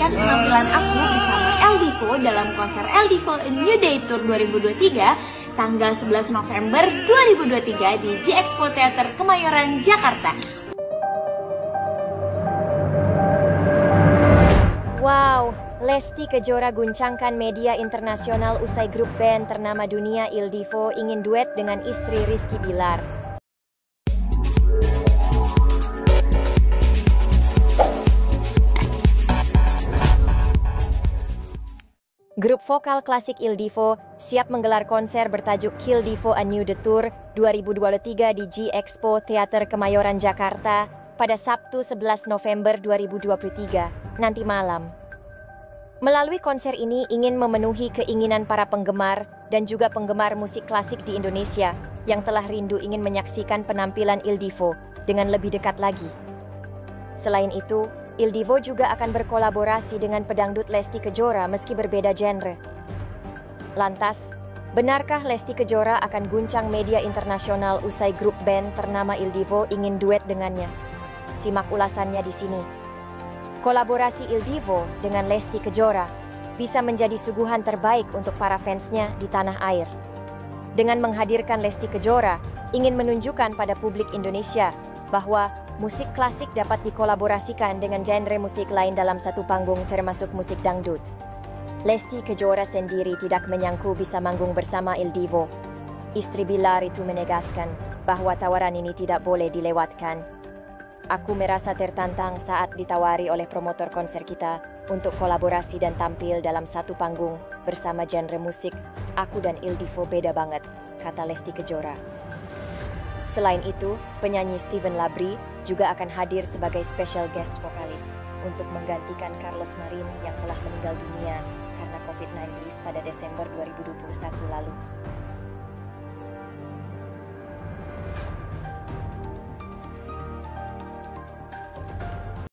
menyaksikan penampilan aku bersama El Divo dalam konser El Divo A New Day Tour 2023 tanggal 11 November 2023 di J-Expo Theater Kemayoran, Jakarta. Wow, Lesti Kejora guncangkan media internasional usai grup band ternama dunia Il Divo ingin duet dengan istri Rizky Bilar. Grup vokal klasik Il Divo siap menggelar konser bertajuk Kill Divo A New Day Tour 2023 di J-Expo Theater Kemayoran, Jakarta pada Sabtu 11 November 2023 nanti malam. Melalui konser ini ingin memenuhi keinginan para penggemar dan juga penggemar musik klasik di Indonesia yang telah rindu ingin menyaksikan penampilan Il Divo dengan lebih dekat lagi. Selain itu, Il Divo juga akan berkolaborasi dengan pedangdut Lesti Kejora meski berbeda genre. Lantas, benarkah Lesti Kejora akan guncang media internasional usai grup band ternama Il Divo ingin duet dengannya? Simak ulasannya di sini. Kolaborasi Il Divo dengan Lesti Kejora bisa menjadi suguhan terbaik untuk para fansnya di tanah air. Dengan menghadirkan Lesti Kejora, ingin menunjukkan pada publik Indonesia bahwa musik klasik dapat dikolaborasikan dengan genre musik lain dalam satu panggung termasuk musik dangdut. Lesti Kejora sendiri tidak menyangka bisa manggung bersama Il Divo. Istri Bilar itu menegaskan bahwa tawaran ini tidak boleh dilewatkan. Aku merasa tertantang saat ditawari oleh promotor konser kita untuk kolaborasi dan tampil dalam satu panggung bersama genre musik. Aku dan Il Divo beda banget, kata Lesti Kejora. Selain itu, penyanyi Steven Labri juga akan hadir sebagai special guest vokalis untuk menggantikan Carlos Marin yang telah meninggal dunia karena COVID-19 pada Desember 2021 lalu.